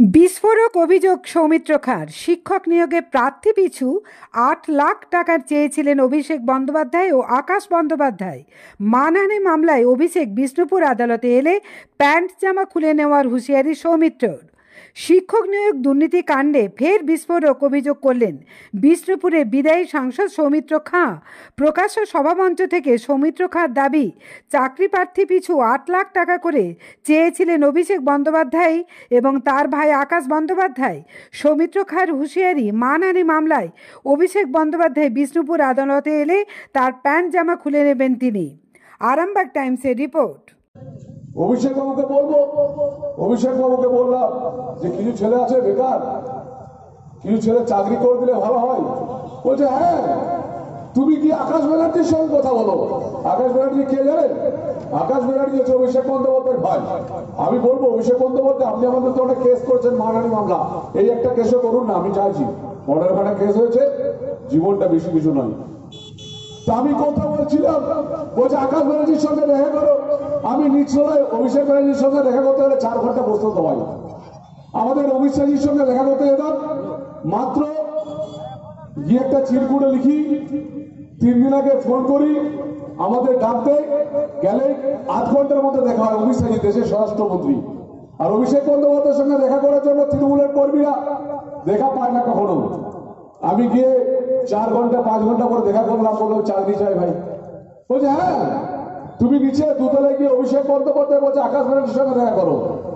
বিস্ফোরক অভিযোগ সৌমিত্র খাঁর। শিক্ষক নিয়োগে প্রার্থী পিছু ৮ লাখ টাকা চেয়েছিলেন অভিষেক বন্দ্যোপাধ্যায় ও আকাশ বন্দ্যোপাধ্যায়। মানহানি মামলায় অভিষেক বিষ্ণুপুর আদালতে এলে প্যান্ট জামা খুলে নেওয়ার হুঁশিয়ারি সৌমিত্রর। শিক্ষক নিয়োগ দুর্নীতি কাণ্ডে ফের বিস্ফোরক অভিযোগ করলেন বিষ্ণুপুরের বিদায়ী সাংসদ সৌমিত্র খাঁ। প্রকাশ্য সভামঞ্চ থেকে সৌমিত্র খাঁর দাবি, চাকরি প্রার্থী পিছু ৮ লাখ টাকা করে চেয়েছিলেন অভিষেক বন্দ্যোপাধ্যায় এবং তার ভাই আকাশ বন্দ্যোপাধ্যায়। সৌমিত্র খাঁর হুঁশিয়ারি, মানহানি মামলায় অভিষেক বন্দ্যোপাধ্যায় বিষ্ণুপুর আদালতে এলে তার প্যান্ট জামা খুলে নেবেন তিনি। আরামবাগ টাইমসের রিপোর্ট। অভিষেক বাবুকে বলবো, অভিষেক বাবুকে বললাম যে কিছু ছেলে আছে বেকার, কিছু ছেলে চাকরি করে দিলে ভালো হয়। বলছে হ্যাঁ, তুমি কি আকাশ ব্যানার্জির সঙ্গে কথা বলো। আকাশ ব্যানার্জি কে জানেন? আকাশ ব্যানার্জি হচ্ছে অভিষেক বন্দ্যোপাধ্যায়ের ভাই। আমি বলবো অভিষেক বন্দ্যোপাধ্যায়, আপনি আমাদের তো অনেক কেস করেছেন, মানহানি মামলা, এই একটা কেসও করুন না। আমি চাইছি, মর্ডার খানা কেস হয়েছে, জীবনটা বেশি কিছু নয়। আমি কথা বলছিলাম, বলছে আকাশ ব্যানার্জির সঙ্গে দেখা করো। আমি নিচতলায় অভিষেক ব্যানার্জির সঙ্গে দেখা করতে হলে 4 ঘন্টা বসতে হতো ভাই। আমাদের অভিষেকের সঙ্গে দেখা করতে যেতাম, মাত্র গিয়ে একটা চিরকুটে লিখি, 3 দিন আগে ফোন করি, আমাদের ডাকতে গেলে 8 ঘন্টার মধ্যে দেখা হয়। অভিষেক দেশের স্বরাষ্ট্রমন্ত্রী, আর অভিষেক বন্দ্যোপাধ্যায়ের সঙ্গে দেখা করার জন্য তৃণমূলের কর্মীরা দেখা পায় না কখনো। আমি গিয়ে 4 ঘন্টা 5 ঘন্টা পরে দেখা করলাম, বললো চাকরি চাই ভাই। বলছে হ্যাঁ, তুমি নিচে দুতলায় গিয়ে অভিষেক বন্দ্যোপাধ্যায় বলছে আকাশ ব্যানার্জির সঙ্গে দেখা করো।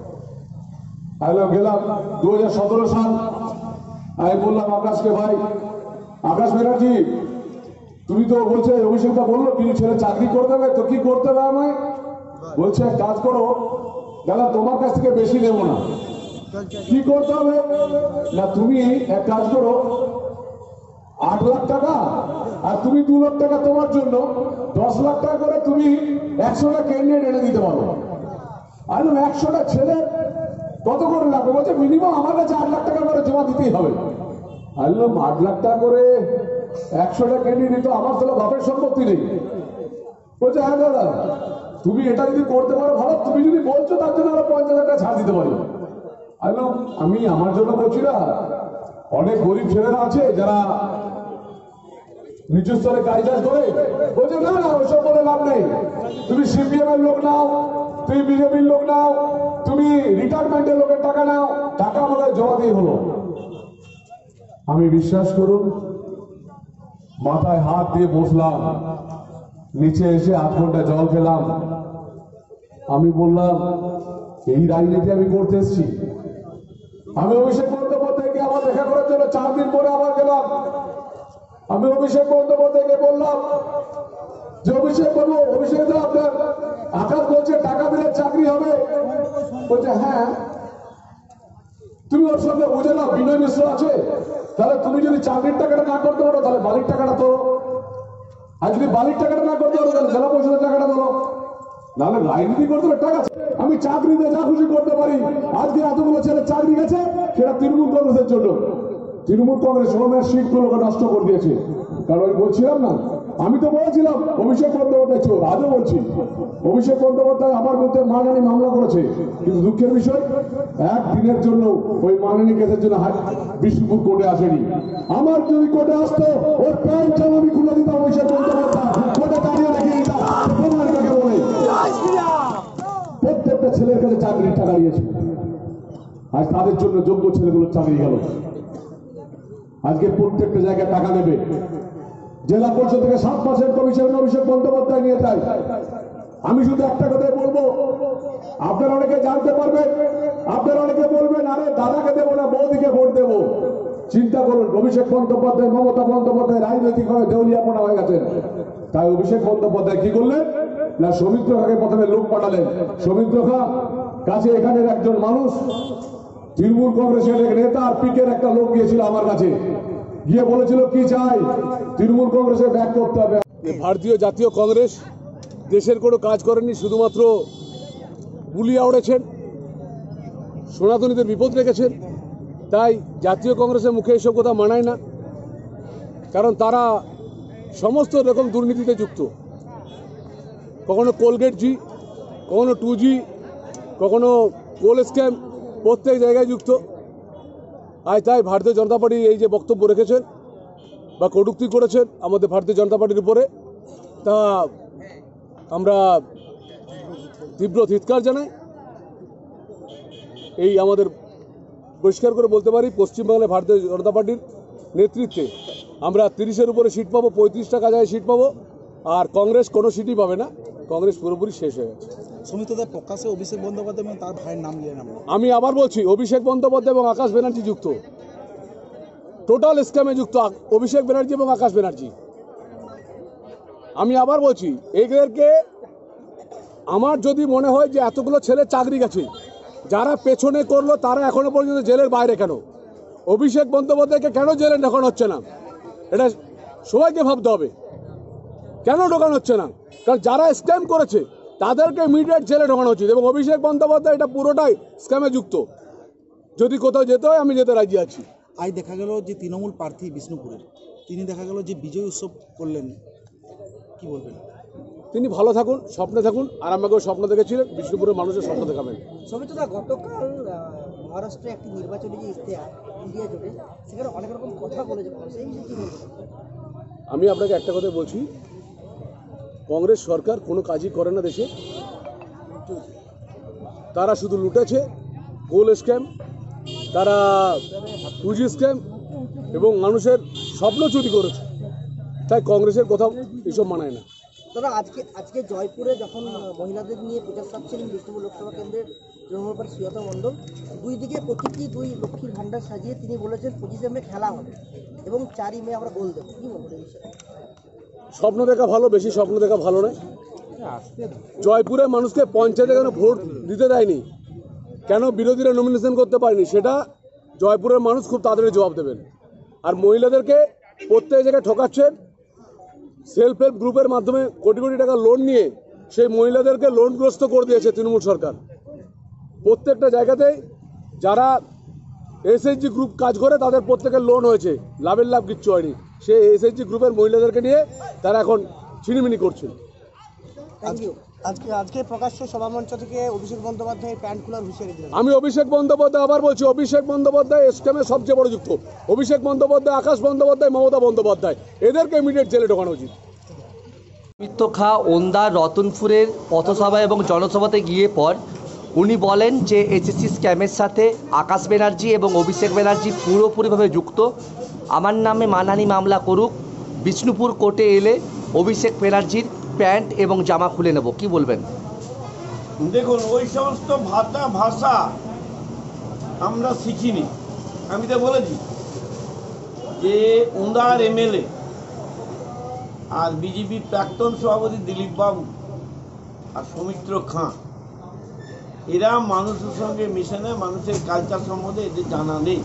গেলাম 2017 সাল। আমি বললাম আকাশকে, ভাই আকাশ ব্যানার্জি, তুমি তো বলছে অভিষেকটা বললো কিছু ছেলে চাকরি করে দেবে, তো কি করতে হবে আমায়? বলছে এক কাজ করো, গেলাম তোমার কাছ থেকে বেশি নেবো না। কি করতে হবে না, তুমি এক কাজ করো, 8 লাখ টাকা আর তুমি 2 লাখ টাকা তোমার জন্য, 10 লাখ টাকা করে তুমি 100টা ক্যান্ডিডেট এনে দিতে পারো। আর 100টা ছেলে কত করে লাগবে? বলছে মিনিমাম আমার কাছে 8 লাখ টাকা করে জমা দিতেই হবে। আর 8 লাখ টাকা করে 100টা ক্যান্ডিডেট, তো আমার তো বাপের সম্পত্তি নেই। বলছে হ্যাঁ দাদা, তুমি এটা যদি করতে পারো ভালো, তুমি যদি বলছো তার জন্য আরো 50,000 টাকা ছাড় দিতে পারি। আমি আমার জন্য বলছি না, অনেক গরিব ছেলেরা আছে যারা নিচু স্তরে কাজ করে। বলছে না না, ওইসব বলে লাভ নেই। তুমি সিপিএম এর লোক নাও, তুমি বিজেপির লোক নাও, তুমি রিটায়ারমেন্টের লোকের টাকা নাও, টাকা আমাদের জমা দিয়ে হলো। আমি বিশ্বাস করুন, মাথায় হাত দিয়ে বসলাম, নিচে এসে 8 ঘন্টা জল খেলাম। আমি বললাম এই রাজনীতি আমি করতে এসেছি। আমি অভিষেক বন্দ্যোপাধ্যায়কে আবার দেখা করার জন্য 4 দিন পরে আবার গেলাম। আমি অভিষেক বন্দ্যোপাধ্যায়কে বললাম যে অভিষেক বাবু, অভিষেক দা, আপনার আকাশ বলছে টাকা দিলে চাকরি হবে। বলছে হ্যাঁ, তুমি ওর সঙ্গে বুঝে নাও, বিনয় মিশ্র আছে, তাহলে তুমি যদি চাকরির টাকাটা না করতে পারো তাহলে বালির টাকাটা তোলো, আর যদি বালির টাকাটা না করতে পারো তাহলে জেলা পরিষদের টাকাটা তোলো, নাহলে রাজনীতি করতে হবে টাকা। আমি চাকরি দিয়ে যা খুশি করতে পারি। আজকে এতগুলো ছেলে চাকরি গেছে, সেটা তৃণমূল কংগ্রেসের জন্য। তৃণমূল কংগ্রেস সোমের সিটগুলোকে নষ্ট করে দিয়েছে। কারণ আমি বলছিলাম না, আমি তো বলেছিলাম অভিষেক বন্দ্যোপাধ্যায় চোর, আজও বলছি অভিষেক বন্দ্যোপাধ্যায় আমার বিরুদ্ধে মানহানি মামলা করেছে। কিন্তু দুঃখের বিষয়, একদিনের জন্য ওই মানহানি কেসের জন্য বিষ্ণুপুর কোর্টে আসেনি। আমার যদি কোর্টে আসতো, ওর প্যান্ট জামা আমি খুলে দিতাম। অভিষেক বন্দ্যোপাধ্যায় কোর্টে দাঁড়িয়ে রেখে দিতাম। বলে প্রত্যেকটা ছেলের কাছে চাকরির টাকা দিয়েছে। আজ তাদের জন্য যোগ্য ছেলেগুলো চাকরি গেল। আজকে প্রত্যেকটা জায়গায় টাকা নেবে। জেলা পরিষদ থেকে 7 মাসের কমিশন অভিষেক বন্দ্যোপাধ্যায় নিয়ে যায়। আমি শুধু একটা কথাই বলবো, আপনারা অনেকে জানতে পারবেন, আপনারা অনেকে বলবেন আরে দাদাকে দেবো না বৌদিকে ভোট দেবো। চিন্তা করুন, অভিষেক বন্দ্যোপাধ্যায়, মমতা বন্দ্যোপাধ্যায় রাজনৈতিকভাবে দেউলিয়াপনা হয়ে গেছেন। তাই অভিষেক বন্দ্যোপাধ্যায় কি করলেন না, সৌমিত্র খাঁকে প্রথমে লোক পাঠালেন। সৌমিত্র খাঁ কাছে এখানের একজন মানুষ, তৃণমূল কংগ্রেসের এক নেতা আর পিকের একটা লোক গিয়েছিল আমার কাছে, গিয়ে বলেছিল কি চাই, তৃণমূল কংগ্রেসে ব্যাক করতে হবে। ভারতীয় জাতীয় কংগ্রেস দেশের কোনো কাজ করেননি, শুধুমাত্র বুলি আওড়েছেন, সনাতনীদের বিপদ রেখেছেন। তাই জাতীয় কংগ্রেসের মুখে এসব কথা মানায় না, কারণ তারা সমস্ত রকম দুর্নীতিতে যুক্ত। কখনো কোলগেট জি, কখনো 2G, কখনো কোল স্ক্যাম, প্রত্যেক জায়গায় যুক্ত। আর তাই ভারতীয় জনতা পার্টি এই যে বক্তব্য রেখেছেন বা কটূক্তি করেছেন আমাদের ভারতীয় জনতা পার্টির উপরে, তা আমরা তীব্র ধিক্কার জানাই। এই আমাদের পরিষ্কার করে বলতে পারি, পশ্চিমবাংলায় ভারতীয় জনতা পার্টির নেতৃত্বে আমরা 30-এর উপরে সিট পাবো, 35টা কাজায় সিট পাবো। আর কংগ্রেস কোনো সিটই পাবে না, কংগ্রেস পুরোপুরি শেষ হয়ে গেছে। সমিতদা প্রকাশ্যে অভিষেক বন্দ্যোপাধ্যায় এবং তার ভাইয়ের নাম নিয়ে আমরা, আমি আবার বলছি, অভিষেক বন্দ্যোপাধ্যায় এবং আকাশ ব্যানার্জি যুক্ত, টোটাল স্ক্যামে যুক্ত অভিষেক ব্যানার্জি এবং আকাশ ব্যানার্জি। আমি আবার বলছি, এদেরকে, আমার যদি মনে হয় যে এতগুলো ছেলে চাকরি গেছে, যারা পেছনে করলো তারা এখনো পর্যন্ত জেলের বাইরে কেন? অভিষেক বন্দ্যোপাধ্যায়কে কেন জেলে ঢোকানো হচ্ছে না? এটা সবাইকে ভাবতে হবে, কেন ঢোকানো হচ্ছে না? কারণ যারা স্ক্যাম করেছে তাদেরকে ইমিডিয়েট জেলে ঢোকানো উচিত, এবং অভিষেক বন্দ্যোপাধ্যায় এটা পুরোটাই স্ক্যামে যুক্ত। যদি কোথাও যেতে হয় আমি যেতে রাজি আছি। আজ দেখা গেল যে তৃণমূল প্রার্থী বিষ্ণুপুরের, তিনি দেখা গেল যে বিজয় উৎসব করলেন, কি বলবেন? তিনি ভালো থাকুন, স্বপ্নে থাকুন, আর আমাকেও স্বপ্ন দেখেছিলেন, বিষ্ণুপুরের মানুষের স্বপ্ন দেখাবেন। সমিতদা, গতকাল মহারাষ্ট্রে একটি নির্বাচনী যে ইশতেহার ইন্ডিয়া জোটে, সেখানে অনেক রকম কথা বলেছে, সেই বিষয়ে কি বলবেন? আমি আপনাকে একটা কথা বলছি, কংগ্রেস সরকার কোনো কাজই করে না দেশে। তারা শুধু লুটেছে, কোল স্ক্যাম, তারা পুঁজি স্ক্যাম এবং মানুষের স্বপ্ন চুরি করেছে। তাই কংগ্রেসের কোথাও এসব মানায় না। দাদা, আজকে জয়পুরে যখন মহিলাদের নিয়ে প্রচার চাচ্ছিলেন বিষ্ণুপুর লোকসভা কেন্দ্রের তৃণমূল প্রার্থী সুজাতা মণ্ডল, দুই দিকে প্রতীকী দুই লক্ষ্মীর ভাণ্ডার সাজিয়ে তিনি বলেছেন 25 মে খেলা হবে এবং 4 মে আমরা গোল দেবো। কি বলবেন এই বিষয়ে? স্বপ্ন দেখা ভালো, বেশি স্বপ্ন দেখা ভালো নয়। জয়পুরের মানুষকে পঞ্চায়েতে কেন ভোট দিতে দেয়নি, কেন বিরোধীরা নমিনেশন করতে পারেনি, সেটা জয়পুরের মানুষ খুব তাড়াতাড়ি জবাব দেবেন। আর মহিলাদেরকে প্রত্যেক জায়গায় ঠকাচ্ছেন, সেলফ হেল্প গ্রুপের মাধ্যমে কোটি কোটি টাকা লোন নিয়ে সেই মহিলাদেরকে লোনগ্রস্ত করে দিয়েছে তৃণমূল সরকার। প্রত্যেকটা জায়গাতেই যারা এসএইচজি গ্রুপ কাজ করে তাদের প্রত্যেকের লোন হয়েছে, লাভের লাভ কিচ্ছু হয়নি। সেই এসএইচজি গ্রুপের মহিলাদেরকে নিয়ে তারা এখন ছিনিমিনি করছে। আজকে প্রকাশ্য সভামঞ্চ থেকে অভিষেক বন্দ্যোপাধ্যায় প্যান্ট খোলার হুঁশিয়ারি দিলেন। আমি অভিষেক বন্দ্যোপাধ্যায় আবার বলছি, অভিষেক বন্দ্যোপাধ্যায় স্ক্যামের সবচেয়ে বড় যুক্ত। অভিষেক বন্দ্যোপাধ্যায়, আকাশ বন্দ্যোপাধ্যায়, মমতা বন্দ্যোপাধ্যায়, এদেরকে ইমিডিয়েট জেলে ঢোকানো উচিত। অমিত খা ওন্দার রতনপুরের পথসভা এবং জনসভাতে গিয়ে পর উনি বলেন যে এসএসসি স্ক্যামের সাথে আকাশ ব্যানার্জি এবং অভিষেক ব্যানার্জি পুরোপুরিভাবে যুক্ত। আমার নামে মানহানি মামলা করুক, বিষ্ণুপুর কোর্টে এলে অভিষেক ব্যানার্জির প্যান্ট এবং জামা খুলে নেব। কি বলবেন? দেখুন, ওই সমস্ত ভাষা আমরা শিখিনি। আমি তো বলেছি যে ওন্দার এমএলএ আর বিজেপির প্রাক্তন সভাপতি দিলীপ বাবু আর সৌমিত্র খাঁ, এরা মানুষের সঙ্গে মিশে না, মানুষের কালচার সম্বন্ধে এদের জানা নেই।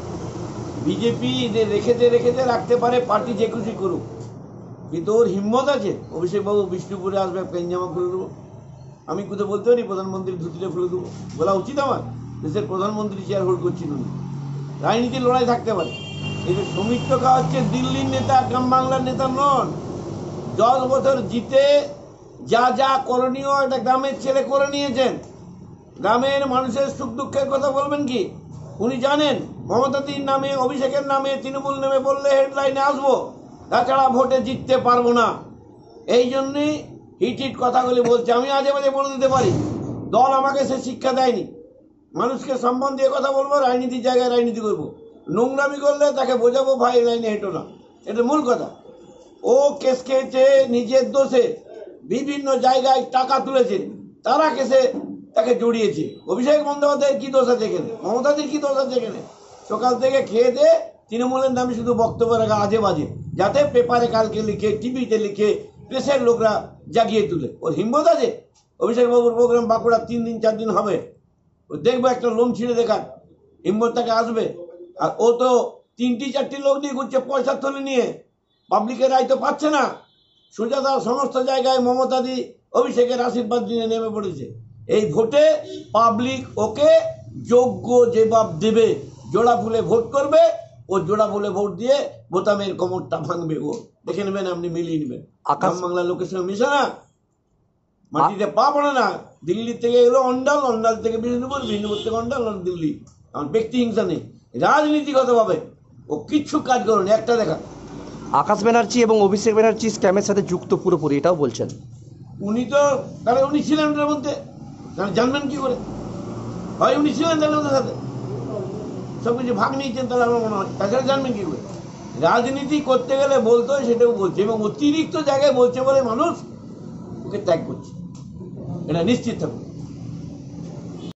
বিজেপি এদের রেখেতে রাখতে পারে, পার্টি যে খুশি করুক, কিন্তু ওর হিম্মত আছে অভিষেকবাবু বিষ্ণুপুরে আসবে, পেনজামা খুলে দেবো। আমি কোথাও বলতে পারি প্রধানমন্ত্রীর ধুতিটা খুলে দেবো? বলা উচিত আমার? দেশের প্রধানমন্ত্রী চেয়ার হোল্ড করছিল উনি, রাজনীতির লড়াই থাকতে পারে। কিন্তু সৌমিত্র খা হচ্ছে দিল্লির নেতা, গ্রাম বাংলার নেতা নন। 10 বছর জিতে যা যা করণীয় একটা গ্রামের ছেলে করে নিয়েছেন। গ্রামের মানুষের সুখ দুঃখের কথা বলবেন কি? উনি জানেন মমতাদির নামে, অভিষেকের নামে, তৃণমূল নামে বললে হেডলাইনে আসবো, তাছাড়া ভোটে জিততে পারবো না। এই জন্যই হিট হিট কথাগুলি বলছে। আমি আজে বাজে বলে দিতে পারি, দল আমাকে সে শিক্ষা দেয়নি। মানুষকে সম্মান দিয়ে কথা বলবো, রাজনীতির জায়গায় রাজনীতি করবো। নোংরামি করলে তাকে বোঝাবো ভাই লাইনে হেঁটো না, এটা মূল কথা। ও কেস খেয়েছে নিজের দোষে, বিভিন্ন জায়গায় টাকা তুলেছে, তারা কেসে তাকে জড়িয়েছে। অভিষেক বন্দ্যোপাধ্যায়ের কি দোষ আছে এখানে? মমতাদির কি দোষ আছে এখানে? সকাল থেকে খেয়ে দিয়ে তৃণমূলের নামে শুধু বক্তব্য রাখা আজে বাজে, যাতে পেপারে কালকে লিখে, টিভিতে লিখে প্রেসের লোকরা জাগিয়ে তুলে। ওর হিম্মত আছে? অভিষেক বাবুর প্রোগ্রাম বাঁকুড়া 3 দিন 4 দিন হবে, ও দেখবো একটা লোম ছিঁড়ে দেখার হিম্মত তাকে আসবে। আর ও তো 3-4টি লোক নিয়ে ঘুরছে পয়সা তুলে নিয়ে, পাবলিকের রায় তো পাচ্ছে না। সুজাতা সমস্ত জায়গায় মমতাদি অভিষেকের আশীর্বাদ নিয়ে নেমে পড়েছে। এই ভোটে পাবলিক ওকে যোগ্য জবাব দেবে, জোড়া ফুলে ভোট করবে, ও জোড়া ফুলে ভোট দিয়ে বোতামের কোমরটা ভাঙবে। ও দেখে নেবেন, আপনি মিলিয়ে নেবেন। গ্রাম বাংলার লোকের সঙ্গে মিশে না, মাটিতে পা পড়ে না। দিল্লি থেকে এলো অন্ডাল, অন্ডাল থেকে বিষ্ণুপুর, বিষ্ণুপুর থেকে অন্ডাল, দিল্লি। আমার ব্যক্তি হিংসা নেই, রাজনীতিগতভাবে ও কিচ্ছু কাজ করেনি, একটা দেখা। আকাশ ব্যানার্জি এবং অভিষেক ব্যানার্জি স্ক্যামের সাথে যুক্ত পুরোপুরি, এটাও বলছেন। উনি তো তাহলে উনি ছিলেন ওটার মধ্যে, তাহলে জানবেন কি করে? হয় উনি ছিলেন তাহলে ওদের সাথে সব কিছু ভাগ নিয়েছেন, তাহলে আমার মনে হয়। তাছাড়া জানবেন কি করে? রাজনীতি করতে গেলে বলতে হয়, সেটাও বলছে, এবং অতিরিক্ত জায়গায় বলছে বলে মানুষ ওকে ত্যাগ করছে, এটা নিশ্চিত থাকুন।